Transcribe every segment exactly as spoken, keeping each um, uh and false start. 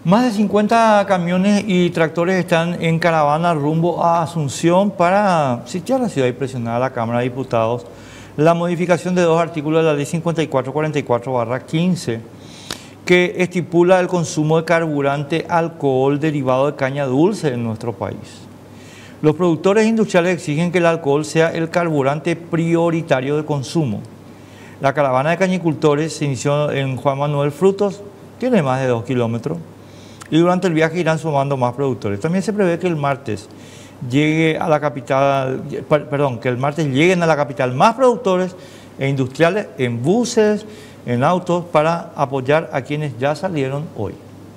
Más de cincuenta camiones y tractores están en caravana rumbo a Asunción para sitiar la ciudad y presionar a la Cámara de Diputados la modificación de dos artículos de la Ley cincuenta y cuatro cuarenta y cuatro barra quince que estipula el consumo de carburante alcohol derivado de caña dulce en nuestro país. Los productores industriales exigen que el alcohol sea el carburante prioritario de consumo. La caravana de cañicultores se inició en Juan Manuel Frutos, tiene más de dos kilómetros, y durante el viaje irán sumando más productores. También se prevé que el martes llegue a la capital, perdón, que el martes lleguen a la capital más productores e industriales en buses, en autos, para apoyar a quienes ya salieron hoy.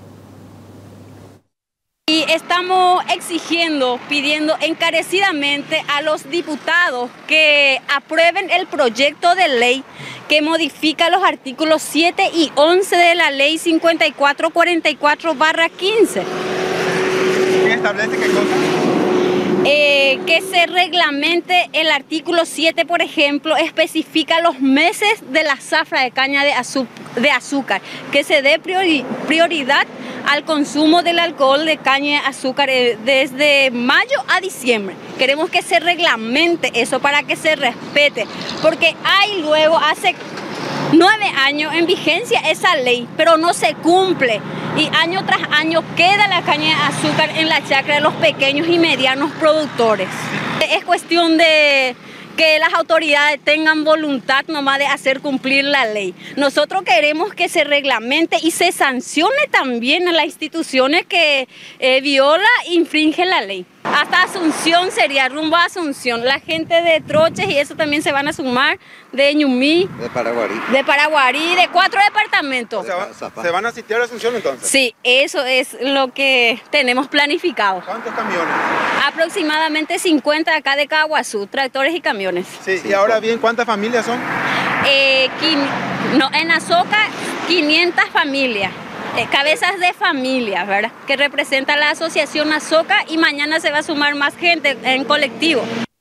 Y estamos exigiendo, pidiendo encarecidamente a los diputados que aprueben el proyecto de ley que modifica los artículos siete y once de la Ley cincuenta y cuatro cuarenta y cuatro barra quince. ¿Qué establece qué cosa? Eh, que se reglamente el artículo siete, por ejemplo, especifica los meses de la zafra de caña de, azú de azúcar, que se dé priori prioridad al consumo del alcohol de caña de azúcar eh, desde mayo a diciembre. Queremos que se reglamente eso para que se respete, porque hay luego hace nueve años en vigencia esa ley, pero no se cumple y año tras año queda la caña de azúcar en la chacra de los pequeños y medianos productores. Es cuestión de que las autoridades tengan voluntad nomás de hacer cumplir la ley. Nosotros queremos que se reglamente y se sancione también a las instituciones que eh, viola e infringen la ley. Hasta Asunción sería, rumbo a Asunción. La gente de Troches y eso también se van a sumar, de Ñumí, de Paraguarí, de Paraguarí, de cuatro departamentos. ¿Se, va, ¿Se van a asistir a Asunción entonces? Sí, eso es lo que tenemos planificado. ¿Cuántos camiones? Aproximadamente cincuenta acá de Caguazú, tractores y camiones. Sí, y ahora bien, ¿cuántas familias son? Eh, no, en Azoca, quinientas familias. Eh, cabezas de familia, ¿verdad? Que representa la asociación Azoca y mañana se va a sumar más gente en colectivo.